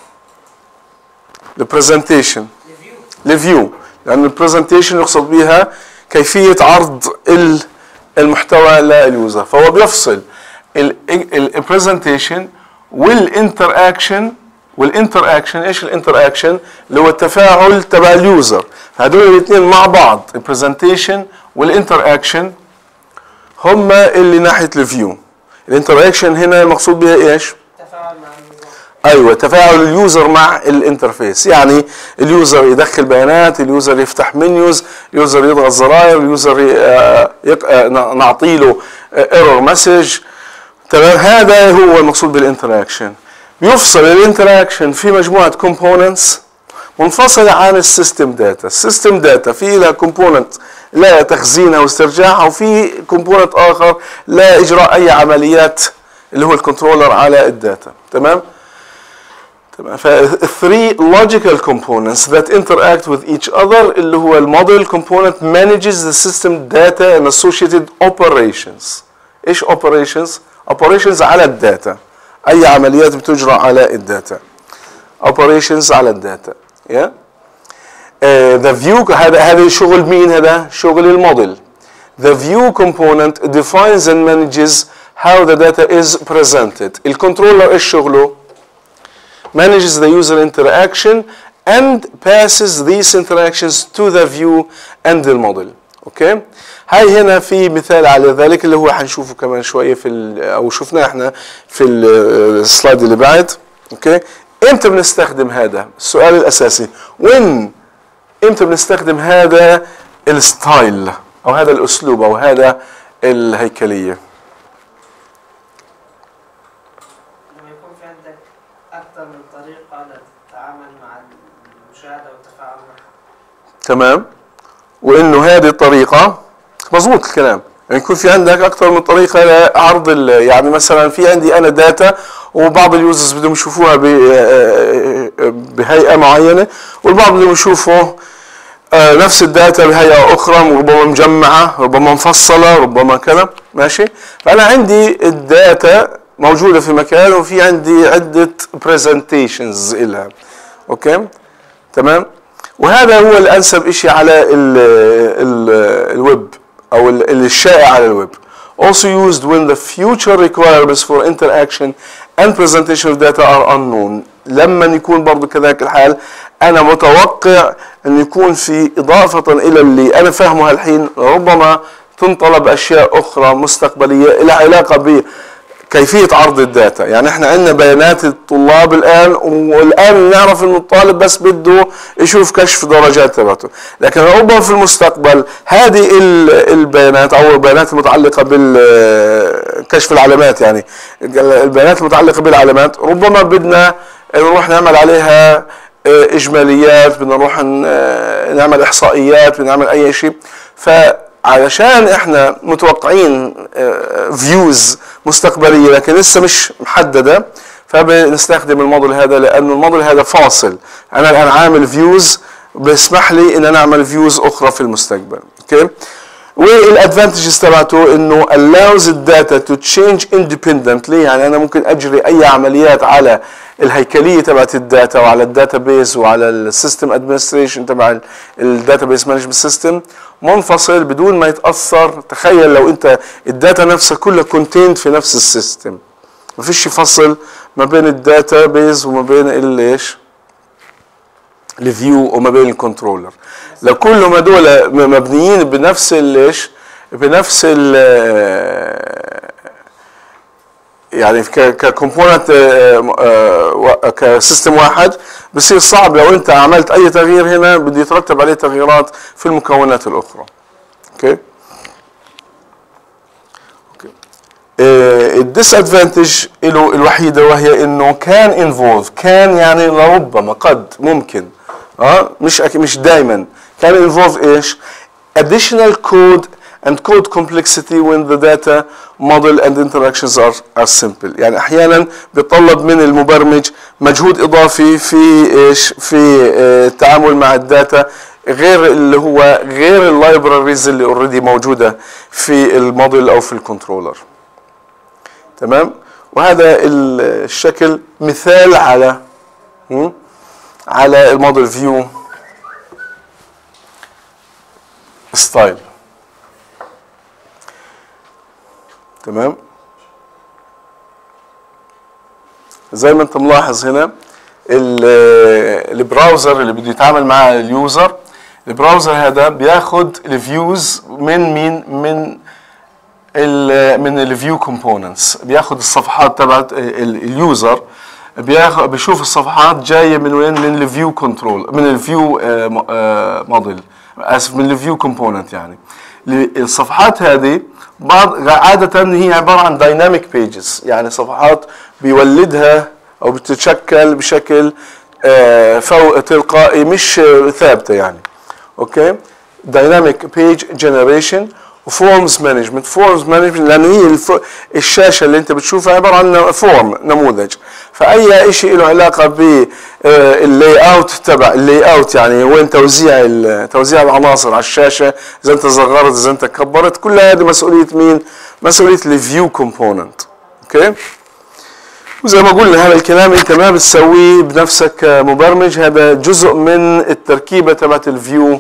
البرزنتيشن الفيو، لان البرزنتيشن يقصد بها كيفيه عرض المحتوى لليوزر، فهو بيفصل البرزنتيشن والانتراكشن. ايش الانتراكشن؟ اللي هو التفاعل تبع اليوزر. هذول الاثنين مع بعض البرزنتيشن والانتراكشن هم اللي ناحيه الفيو. الانتراكشن هنا المقصود بها ايش؟ تفاعل مع اليوزر. ايوه، تفاعل اليوزر مع الانترفيس، يعني اليوزر يدخل بيانات، اليوزر يفتح منيوز، اليوزر يضغط زراير، اليوزر نعطي له ايرور مسج. تمام. هذا هو المقصود بالانتراكشن. بيفصل الانتراكشن في مجموعه كومبوننتس منفصله عن السيستم داتا. السيستم داتا في لها كومبوننت لا تخزينها واسترجاعها، وفي كومبوننت اخر لا اجراء اي عمليات اللي هو الكنترولر على الداتا. تمام. تمام. ف three logical components that interact with each other اللي هو الموديل component manages the system data and associated operations. ايش operations؟ operations على الداتا، اي عمليات بتجرى على الداتا. operations على الداتا. yeah. the view هذا شغل مين؟ هذا شغل الموديل. The view component defines and manages how the data is presented. الكنترولر ايش شغله؟ manages the user interaction and passes these interactions to the view and the model. اوكي؟ هاي هنا في مثال على ذلك اللي هو حنشوفه كمان شويه في او شفناه احنا في السلايد اللي بعد. اوكي؟ امتى بنستخدم هذا؟ السؤال الاساسي، امتى بنستخدم هذا الستايل او هذا الاسلوب او هذا الهيكليه؟ لما يكون في عندك اكثر من طريقه للتعامل مع المشاهده والتفاعل معها. تمام. وانه هذه الطريقه مظبوط الكلام، يعني يكون في عندك اكثر من طريقه لعرض يعني مثلا في عندي انا داتا وبعض اليوزرز بدهم يشوفوها بهيئه معينه، والبعض بدهم يشوفوا نفس الداتا بهيئه اخرى، ربما مجمعه، ربما مفصله، ربما كذا. ماشي؟ فانا عندي الداتا موجوده في مكان وفي عندي عده برزنتيشنز لها. اوكي؟ تمام؟ وهذا هو الانسب شيء على الويب او الشائع على الويب. Also used when the future requirements for interaction and presentation of data are unknown. لما يكون برضو كذلك الحال انا متوقع ان يكون في اضافة الى اللي انا فاهمه الحين ربما تنطلب اشياء اخرى مستقبلية لها علاقة بكيفية عرض الداتا. يعني احنا عندنا بيانات الطلاب الان، والان نعرف ان الطالب بس بده يشوف كشف درجات تبعته، لكن ربما في المستقبل هذه البيانات او البيانات المتعلقة بالكشف العلامات، يعني البيانات المتعلقة بالعلامات ربما بدنا نروح نعمل عليها اجماليات، بدنا نروح نعمل احصائيات، بدنا نعمل اي شيء. فعلشان احنا متوقعين فيوز مستقبليه لكن لسه مش محدده، فبنستخدم الموديل هذا لانه الموديل هذا فاصل. انا الان عامل فيوز بيسمح لي ان انا اعمل فيوز اخرى في المستقبل. اوكي؟ والادفانتجز تبعته انه allows الداتا to change independently، يعني انا ممكن اجري اي عمليات على الهيكليه تبعت الداتا وعلى الداتابيز وعلى السيستم ادمنستريشن تبع الداتابيز مانجمنت سيستم منفصل بدون ما يتاثر. تخيل لو انت الداتا نفسها كلها كونتيند في نفس السيستم، ما فيش فصل ما بين الداتابيز وما بين ايش الفيو وما بين الكنترولر. لو كلهم هذول مبنيين بنفس بنفس يعني ككومبوننت كسيستم واحد، بصير صعب لو انت عملت اي تغيير هنا بده يترتب عليه تغييرات في المكونات الاخرى. اوكي؟ الديسادفانتج له الوحيده وهي انه كان انفولف، كان يعني لربما قد ممكن مش دائما كان involve ايش؟ additional code and code complexity when the data model and interactions are simple. يعني احيانا بيطلب من المبرمج مجهود اضافي في ايش؟ في التعامل مع الداتا غير اللي هو غير اللايبراريز اللي اوريدي موجوده في الموديل او في الكنترولر. تمام؟ وهذا الشكل مثال على الموديل فيو ستايل. تمام؟ زي ما انت ملاحظ هنا البراوزر اللي بده يتعامل مع اليوزر، البراوزر هذا بياخد الفيوز من مين؟ من الفيو كومبوننتس، بياخد الصفحات تبعت اليوزر، بيشوف الصفحات جايه من وين؟ من الفيو كنترول، من الفيو موديل، اسف، من الفيو كومبوننت. يعني الصفحات هذه عاده هي عباره عن دايناميك بيجز، يعني صفحات بيولدها او بتتشكل بشكل فوق تلقائي مش ثابته يعني. اوكي؟ دايناميك بيج جنريشن، وفورمز مانجمنت. فورمز مانجمنت لانه هي الشاشه اللي انت بتشوفها عباره عن فورم، نموذج. فاي شيء له علاقه باللاي اوت تبع اللاي اوت، يعني وين توزيع العناصر على الشاشه، اذا انت صغرت اذا انت كبرت، كل هذه مسؤوليه مين؟ مسؤوليه الفيو كومبوننت. اوكي. وزي ما قلنا هذا الكلام انت ما بتسويه بنفسك كمبرمج، هذا جزء من التركيبه تبعت الفيو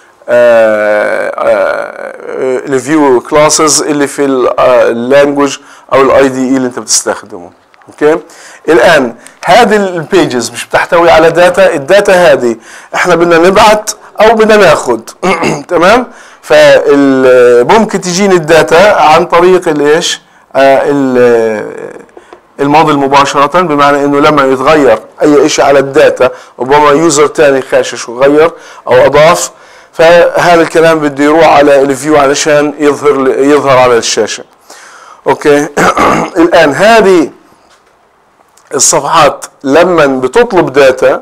الفيو كلاسز اللي في اللانجوج او الاي دي اي اللي انت بتستخدمه. اوكي. الان هذه البيجز مش بتحتوي على داتا، الداتا هذه احنا بدنا نبعت او بدنا ناخذ تمام. فممكن تجيني الداتا عن طريق الايش؟ الماضي مباشرة، بمعنى انه لما يتغير اي شيء على الداتا ربما يوزر ثاني خاشش وغير او اضاف، فهذا الكلام بده يروح على الفيو علشان يظهر على الشاشة. اوكي. الان هذه الصفحات لما بتطلب داتا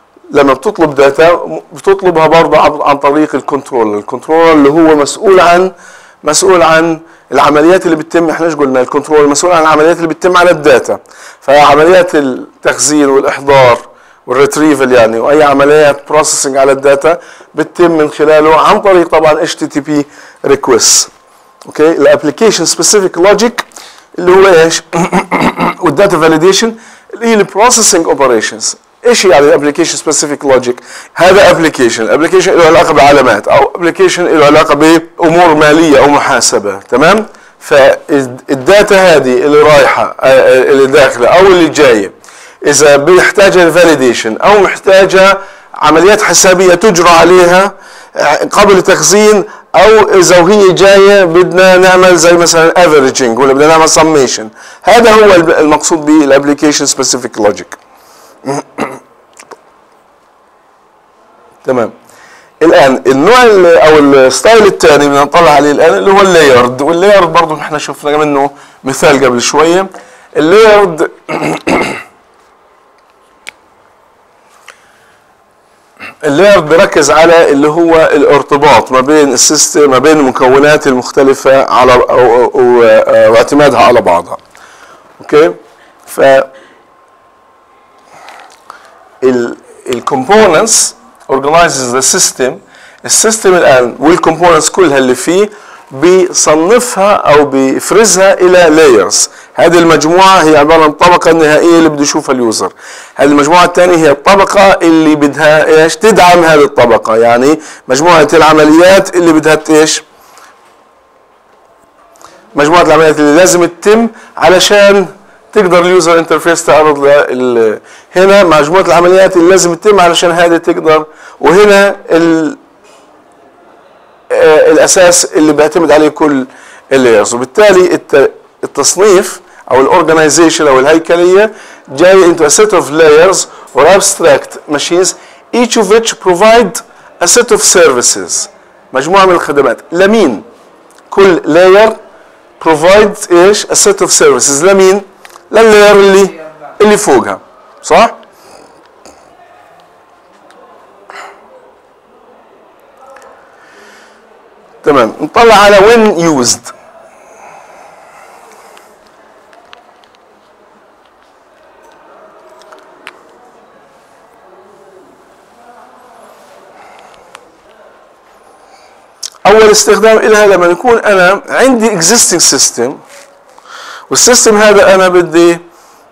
بتطلبها برضه عن طريق الكنترولر اللي هو مسؤول عن العمليات اللي بتتم. احنا ايش قلنا؟ الكنترول مسؤول عن العمليات اللي بتتم على الداتا، فعمليات التخزين والاحضار والريتريفل يعني، واي عمليات بروسيسنج على الداتا بتتم من خلاله عن طريق طبعا HTTP ريكويست. اوكي. الابلكيشن سبيسيفيك لوجيك اللي هو ايش؟ والداتا فاليديشن اللي هي البروسيسنج اوبريشنز. ايش يعني الابلكيشن سبيسيفيك لوجيك؟ هذا ابلكيشن له علاقه بعلامات، او ابلكيشن له علاقه بامور ماليه او محاسبه. تمام. فالداتا هذه اللي رايحه اللي داخله او اللي جايه، اذا بيحتاجها فاليديشن او محتاجه عمليات حسابيه تجرى عليها قبل تخزين، او اذا وهي جايه بدنا نعمل زي مثلا افريجنج ولا بدنا نعمل سميشن، هذا هو المقصود بالابلكيشن سبيسيفيك لوجيك. تمام. الان النوع او الستايل الثاني بدنا نطلع عليه الان اللي هو اللايرد، واللايرد برضه احنا شفنا منه مثال قبل شويه. اللايرد بيركز على اللي هو الارتباط ما بين السيستم، ما بين المكونات المختلفه على او اعتمادها على بعضها. اوكي. ف الكومبوننتس organizes the system. السيستم الان والكومبوننتس كلها اللي فيه بيصنفها او بيفرزها الى layers. هذه المجموعه هي عباره عن الطبقه النهائيه اللي بده يشوفها اليوزر. هذه المجموعه الثانيه هي الطبقه اللي بدها ايش؟ تدعم هذه الطبقه، يعني مجموعه العمليات اللي بدها ايش؟ مجموعه العمليات اللي لازم تتم علشان تقدر اليوزر انترفيس تعرض هنا مجموعه العمليات اللي لازم تتم علشان هذه تقدر، وهنا الاساس اللي بيعتمد عليه كل اللايرز. وبالتالي التصنيف او الاورجنايزيشن او الهيكليه جاي into a set of layers or abstract machines each of which provide a set of services. مجموعه من الخدمات. لمين؟ كل layer provides ايش؟ a set of services. لمين؟ لللاير اللي فوقها. صح؟ تمام. نطلع على when used. اول استخدام لها لما يكون انا عندي existing system، والسيستم هذا انا بدي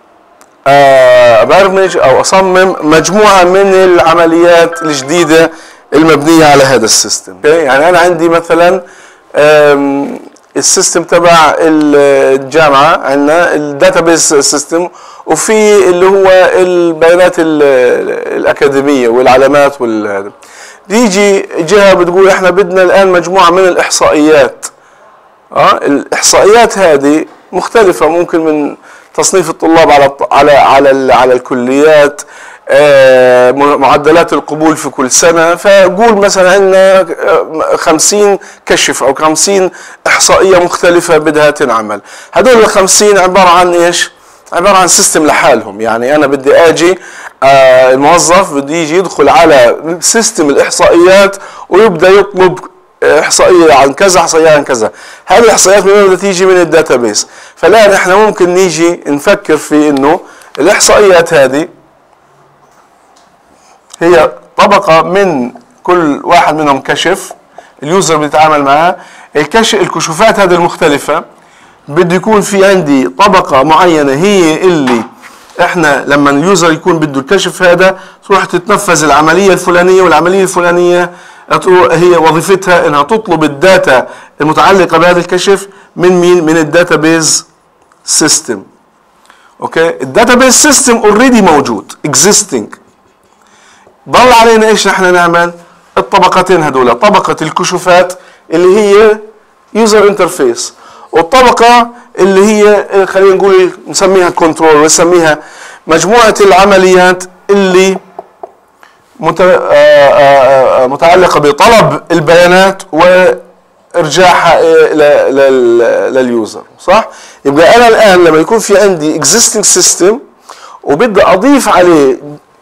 ابرمج او اصمم مجموعه من العمليات الجديده المبنيه على هذا السيستم. يعني انا عندي مثلا السيستم تبع الجامعه، عندنا الداتابيس سيستم، وفي اللي هو البيانات الاكاديميه والعلامات والهذا. بيجي جهه بتقول احنا بدنا الان مجموعه من الاحصائيات. الاحصائيات هذه مختلفه، ممكن من تصنيف الطلاب على الكليات، معدلات القبول في كل سنه. فقول مثلا عندنا 50 كشف او 50 احصائيه مختلفه بدها تنعمل. هذول ال 50 عباره عن ايش؟ عباره عن سيستم لحالهم. يعني انا بدي اجي الموظف بده يجي يدخل على سيستم الاحصائيات ويبدا يطلب احصائيه عن كذا، احصائيه عن كذا. هذه الاحصائيات من وين تيجي؟ من الداتابيس. فالان احنا ممكن نيجي نفكر في انه الاحصائيات هذه هي طبقه من كل واحد منهم كشف اليوزر بيتعامل معها. الكشوفات هذه المختلفه بده يكون في عندي طبقه معينه هي اللي احنا لما اليوزر يكون بده الكشف هذا تروح تتنفذ العمليه الفلانيه، والعمليه الفلانيه هي وظيفتها انها تطلب الداتا المتعلقه بهذا الكشف من مين؟ من الداتابيز سيستم. اوكي، الداتابيز سيستم اوريدي موجود اكزيستنج. ضل علينا ايش نحن نعمل؟ الطبقتين هذول، طبقه الكشوفات اللي هي يوزر انترفيس، والطبقه اللي هي خلينا نقول نسميها كنترول، نسميها مجموعه العمليات اللي متعلقه بطلب البيانات وارجاعها لليوزر. صح؟ يبقى انا الان لما يكون في عندي existing system وبدي اضيف عليه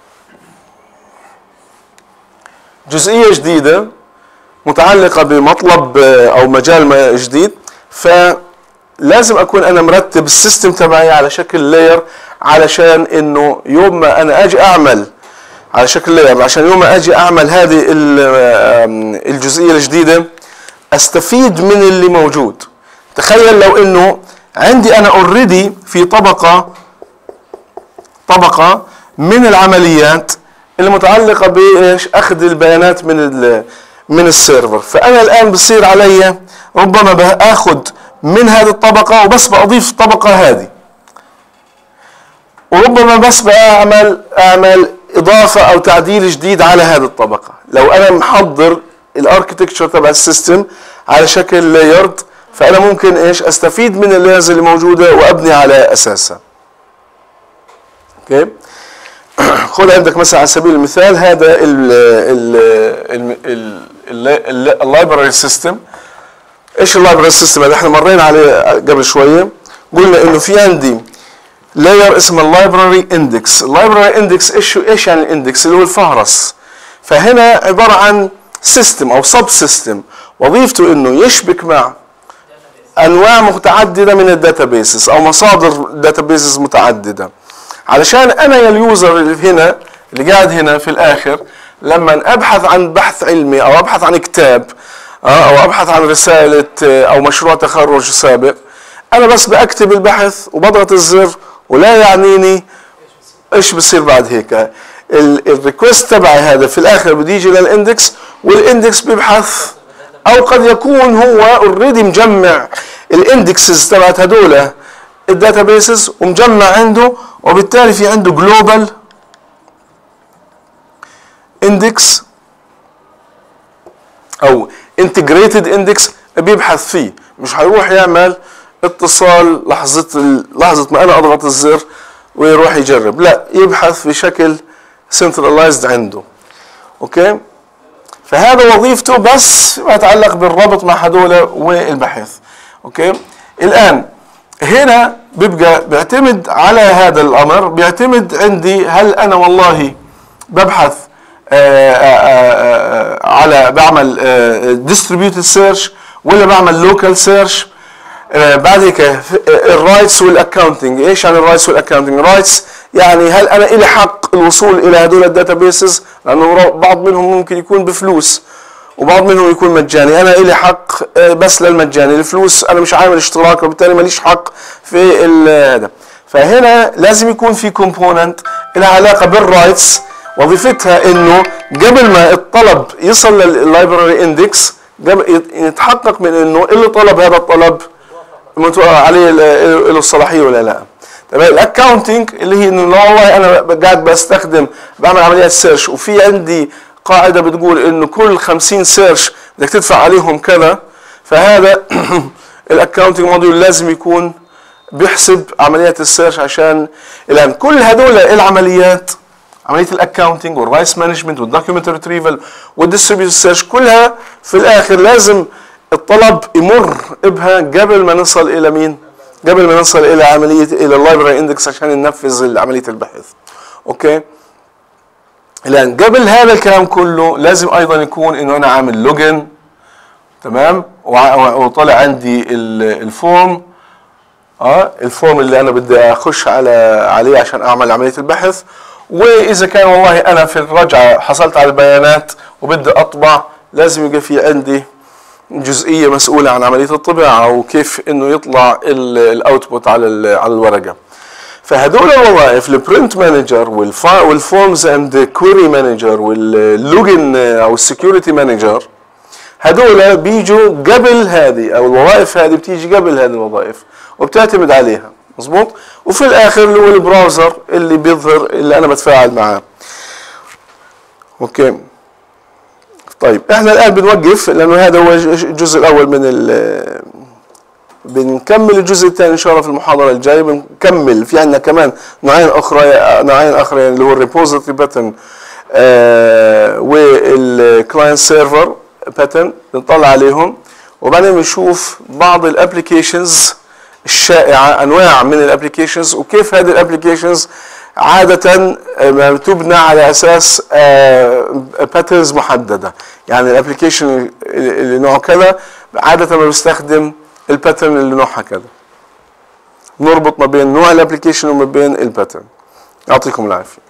جزئيه جديده متعلقه بمطلب او مجال جديد، فلازم اكون انا مرتب السيستم تبعي على شكل لاير، علشان انه يوم ما انا اجي اعمل على شكل لاير، عشان يوم ما اجي اعمل هذه الجزئيه الجديده استفيد من اللي موجود. تخيل لو انه عندي انا اوريدي في طبقه من العمليات اللي متعلقه بايش؟ اخذ البيانات من السيرفر. فانا الان بصير علي ربما باخذ من هذه الطبقه وبس باضيف الطبقه هذه، وربما بس اعمل اضافه او تعديل جديد على هذه الطبقه. لو انا محضر الاركتكتشر تبع السيستم على شكل لايرد، فانا ممكن ايش؟ استفيد من اللايرز اللي موجوده وابني على اساسها. اوكي، خذ عندك مثلا على سبيل المثال هذا اللايبراري سيستم. ايش اللايبراري سيستم هذا؟ احنا مرينا عليه قبل شويه، قلنا انه في عندي لاير اسمه اللايبراري اندكس. اللايبراري اندكس ايش يعني الاندكس؟ اللي هو الفهرس. فهنا عباره عن سيستم او سب سيستم وظيفته انه يشبك مع انواع متعدده من الداتابيسز او مصادر داتابيسز متعدده، علشان انا يا اليوزر اللي هنا اللي قاعد هنا في الاخر لما ابحث عن بحث علمي او ابحث عن كتاب او ابحث عن رساله او مشروع تخرج سابق، انا بس بكتب البحث وبضغط الزر ولا يعنيني ايش بصير بعد هيك. الريكوست تبعي هذا في الاخر بده يجي للاندكس، والاندكس بيبحث، او قد يكون هو اوريدي مجمع الاندكسز تبعت هذول الداتابيسز ومجمع عنده، وبالتالي في عنده جلوبال اندكس او انتجريتد اندكس بيبحث فيه. مش هيروح يعمل اتصال لحظه ما انا اضغط الزر ويروح يجرب، لا، يبحث بشكل سنترلايزد عنده. اوكي، فهذا وظيفته بس ما يتعلق بالربط مع هذول والبحث. اوكي، الان هنا بيعتمد على هذا الامر، بيعتمد عندي هل انا والله ببحث على بعمل distributed search ولا بعمل local search. بعد هيك الرايتس والاكاونتنج. ايش يعني الرايتس والاكاونتنج؟ رايتس يعني هل انا الي حق الوصول الى هذول الداتابيسز، لانه بعض منهم ممكن يكون بفلوس وبعض منهم يكون مجاني. انا الي حق بس للمجاني، الفلوس انا مش عامل اشتراك وبالتالي ماليش حق في هذا. فهنا لازم يكون في كومبوننت لها علاقه بالرايتس، وظيفتها انه قبل ما الطلب يصل لللايبراري اندكس يتحقق من انه اللي طلب هذا الطلب عليه له الصلاحيه ولا لا. تمام. الاكاونتنج اللي هي انه والله انا قاعد بستخدم بعمل عمليات سيرش وفي عندي قاعده بتقول انه كل 50 سيرش بدك تدفع عليهم كذا، فهذا الاكاونتنج موديول لازم يكون بيحسب عمليات السيرش. عشان الان كل هذول العمليات، عمليه الاكاونتنج والرايس مانجمنت والدوكيومنت ريتريفل والديستريبيوتد سيرش، كلها في الاخر لازم الطلب يمر بها قبل ما نصل الى مين؟ قبل ما نصل الى عمليه الى اللايبراري اندكس عشان ننفذ عمليه البحث. اوكي، الان قبل هذا الكلام كله لازم ايضا يكون انه انا عامل لوجن تمام، وطلع عندي الفورم، الفورم اللي انا بدي اخش عليه عشان اعمل عمليه البحث. واذا كان والله انا في الرجعه حصلت على البيانات وبدي اطبع، لازم يبقى في عندي جزئيه مسؤوله عن عمليه الطباعه وكيف انه يطلع الاوتبوت على الورقه. فهدول الوظائف، البرنت مانجر والفورمز اند كويري مانجر واللوجن او السكيورتي مانجر، هدول بيجوا قبل هذه، او الوظائف هذه بتيجي قبل هذه الوظائف وبتعتمد عليها، مظبوط. وفي الاخر اللي هو البراوزر اللي بيظهر اللي انا بتفاعل معاه. اوكي، طيب احنا الان بنوقف لانه هذا هو الجزء الاول من بنكمل الجزء الثاني ان شاء الله في المحاضره الجايه. بنكمل في عندنا كمان نوعين اخرين اللي هو الريبوزيتوري باترن والكلاينت سيرفر باترن، بنطلع عليهم وبعدين بنشوف بعض الابلكيشنز الشائعه، انواع من الابلكيشنز وكيف هذه الابلكيشنز عاده تبنى على اساس باترنز محدده. يعني الابلكيشن اللي نوعه كذا عاده ما بيستخدم الباترن اللي نوعها كذا. نربط ما بين نوع الابلكيشن وما بين الباترن. يعطيكم العافيه.